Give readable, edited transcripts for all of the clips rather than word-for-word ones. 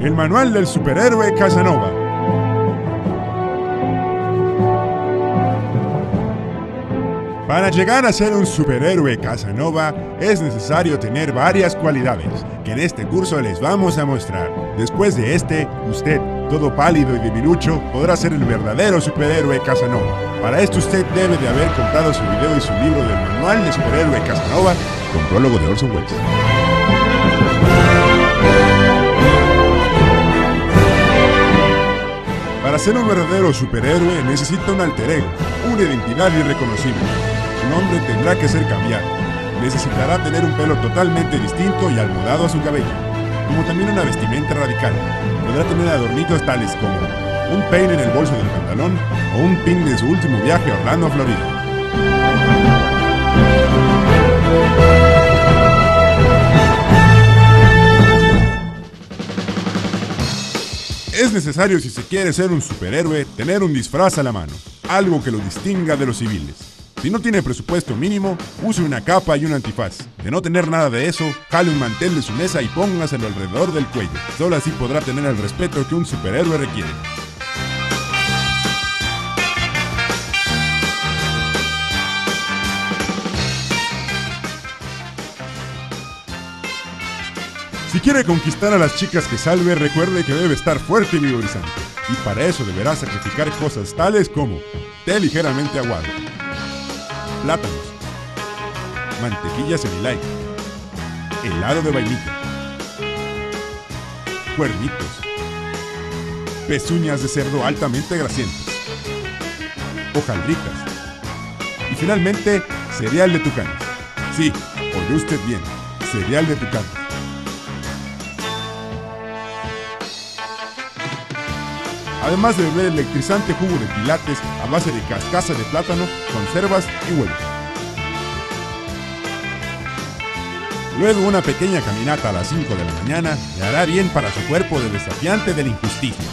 El manual del superhéroe Casanova. Para llegar a ser un superhéroe Casanova es necesario tener varias cualidades, que en este curso les vamos a mostrar. Después de este, usted, todo pálido y debilucho, podrá ser el verdadero superhéroe Casanova. Para esto usted debe de haber comprado su video y su libro del manual de superhéroe Casanova, con prólogo de Orson Welles. Para ser un verdadero superhéroe necesita un alter ego, una identidad irreconocible. Su nombre tendrá que ser cambiado. Necesitará tener un pelo totalmente distinto y almodado a su cabello, como también una vestimenta radical. Podrá tener adornitos tales como un peine en el bolso del pantalón o un pin de su último viaje a Orlando, Florida. Es necesario, si se quiere ser un superhéroe, tener un disfraz a la mano, algo que lo distinga de los civiles. Si no tiene presupuesto mínimo, use una capa y un antifaz. De no tener nada de eso, jale un mantel de su mesa y póngaselo alrededor del cuello. Solo así podrá tener el respeto que un superhéroe requiere. Si quiere conquistar a las chicas que salve, recuerde que debe estar fuerte y vigorizante. Y para eso deberá sacrificar cosas tales como té ligeramente aguado, plátanos, mantequilla semi-light, helado de vainilla, cuernitos, pezuñas de cerdo altamente grasientas, hojaldritas y finalmente cereal de tucanes. Sí, oyó usted bien, cereal de tucanes. Además de beber electrizante jugo de pilates a base de cascaza de plátano, conservas y huevos. Luego una pequeña caminata a las 5 de la mañana le hará bien para su cuerpo de desafiante de la injusticia.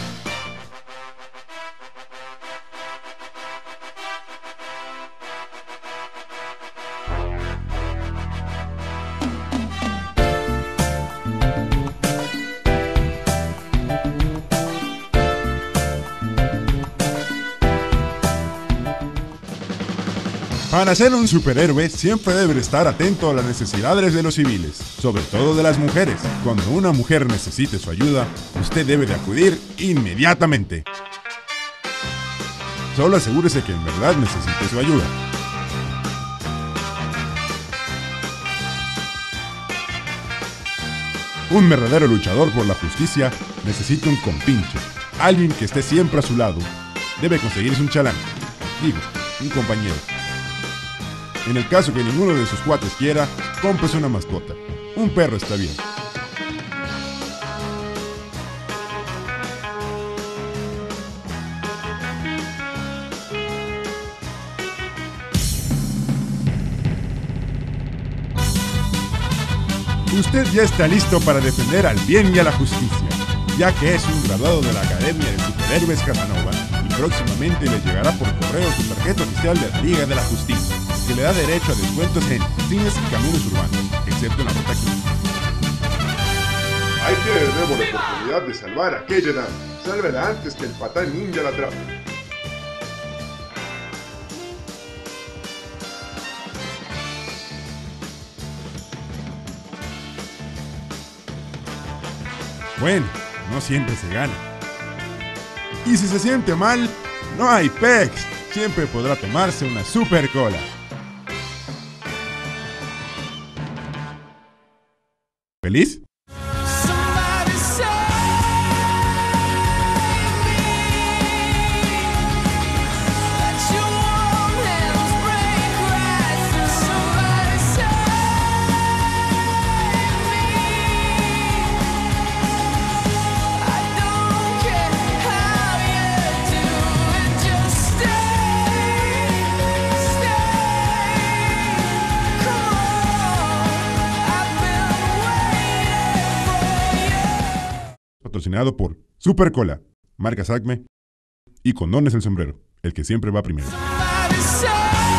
Para ser un superhéroe siempre debe estar atento a las necesidades de los civiles, sobre todo de las mujeres. Cuando una mujer necesite su ayuda, usted debe de acudir inmediatamente. Solo asegúrese que en verdad necesite su ayuda. Un verdadero luchador por la justicia necesita un compinche, alguien que esté siempre a su lado. Debe conseguirse un chalán, digo, un compañero. En el caso que ninguno de sus cuates quiera, cómprese una mascota. Un perro está bien. Usted ya está listo para defender al bien y a la justicia, ya que es un graduado de la Academia de Superhéroes Casanova y próximamente le llegará por correo su tarjeta oficial de la Liga de la Justicia, que le da derecho a descuentos en cines y camiones urbanos, excepto en la ruta 15. Ahí tiene de nuevo la oportunidad de salvar a aquella dama. Sálvela antes que el patán ninja la atrape. Bueno, no siempre se gana. Y si se siente mal, no hay pex. Siempre podrá tomarse una super cola. ¿Feliz? Patrocinado por Super Cola, marca Acme y Condones el Sombrero, el que siempre va primero.